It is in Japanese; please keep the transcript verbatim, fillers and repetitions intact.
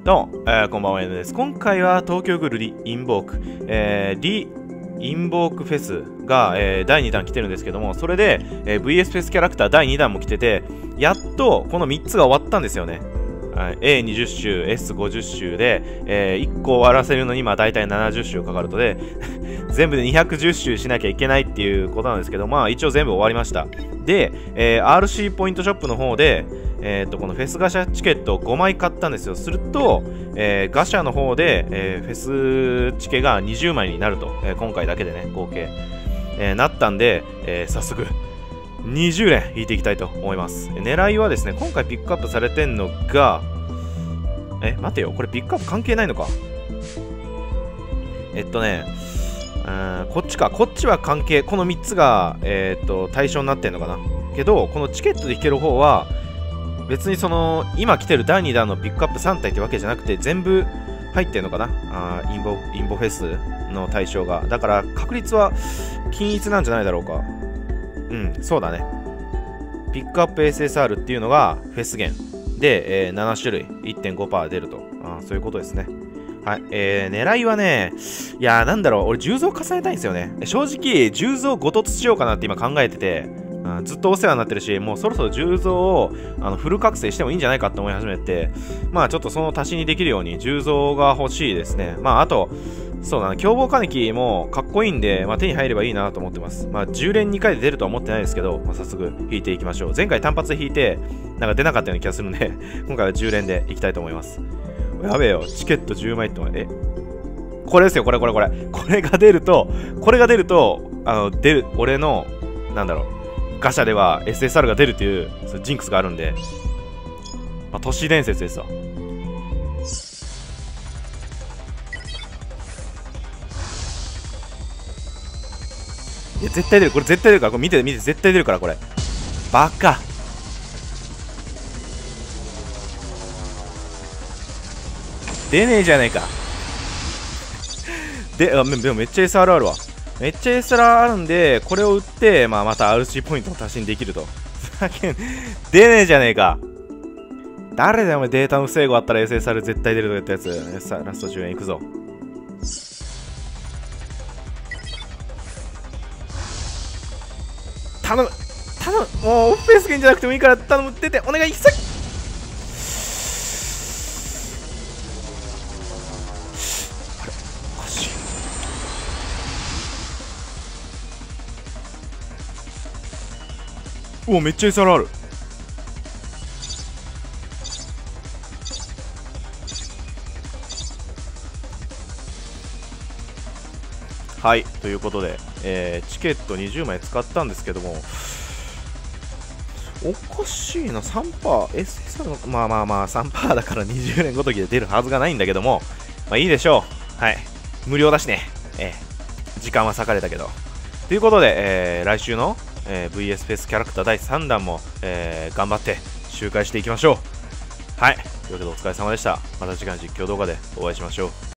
どうも、えー、こんばんは、N です。今回は東京グルリインボーク、えー、リインボークフェスが、えー、だいにだん来てるんですけども、それで、えー、ブイエス フェスキャラクターだいにだんも来てて、やっとこのみっつが終わったんですよね。はい、エーにじゅっ 周、エスごじゅっ 周で、えー、いっこ終わらせるのに、まあ大体ななじゅっ周かかるとで、全部でにひゃくじゅっ周しなきゃいけないっていうことなんですけど、まあ一応全部終わりました。で、えー、アールシー ポイントショップの方で、えー、とこのフェスガシャチケットをごまい買ったんですよ。すると、えー、ガシャの方で、えー、フェスチケがにじゅうまいになると、えー、今回だけでね、合計、えー、なったんで、えー、早速にじゅうれん引いていきたいと思います。狙いはですね、今回ピックアップされてんのが、え、待てよ、これピックアップ関係ないのか。えっとね、うーん、こっちか、こっちは関係、このみっつが、えー、っと対象になってんのかな。けど、このチケットで引ける方は、別にその今来てるだいにだんのピックアップさんたいってわけじゃなくて全部入ってんのかな、あインボインボフェスの対象が。だから確率は均一なんじゃないだろうか。うん、そうだね。ピックアップ エスエスアール っていうのがフェス源で、えー、ななしゅるい いってんごパーセント 出ると。あそういうことですね。はい、えー、狙いはね、いやーなんだろう、俺じゅうぞう重ねたいんですよね。正直じゅうぞうご突しようかなって今考えてて、うん、ずっとお世話になってるし、もうそろそろじゅうぞうをあのフル覚醒してもいいんじゃないかって思い始めて、まあちょっとその足しにできるようにじゅうぞうが欲しいですね。まああと、そうだな、凶暴金木もかっこいいんで、まあ手に入ればいいなと思ってます。まあじゅうれんにかいで出るとは思ってないですけど、まあ、早速引いていきましょう。前回単発で引いて、なんか出なかったような気がするんで、今回はじゅうれんでいきたいと思います。やべえよ、チケットじゅうまいって、えこれですよ、これこれこれ。これが出ると、これが出ると、あの、出る、俺の、なんだろう、ガシャでは エスエスアール が出るっていうそジンクスがあるんで、まあ、都市伝説ですわ。いや絶対出る、これ絶対出るから、これ見て見て、絶対出るから、これバカ。出ねえじゃねえか。で、あ、でもめっちゃ エスアール あるわ。めっちゃ エスアール あるんで、これを売って、まあ、また アールシー ポイントの足しにできると。出ねえじゃねえか。誰だよ、お前データの不整合あったら エスエスアール 絶対出るとか言ったやつ。さあ、ラストじゅうえんいくぞ。頼む頼むもうオフェスゲンじゃなくてもいいから頼む、出てお願い。さっあれおかしい。うわめっちゃ エスアール ある。はい、ということで、えー、チケットにじゅうまい使ったんですけども、おかしいな、さんパーセント、エスエスアール の、まあまあまあ、さんパーセント だからにじゅうねんごときで出るはずがないんだけども、まあいいでしょう。はい。無料だしね。えー、時間は割かれたけど。ということで、えー、来週の、えー、ブイエス フェスキャラクターだいさんだんも、えー、頑張って周回していきましょう。はい。というわけでお疲れ様でした。また次回の実況動画でお会いしましょう。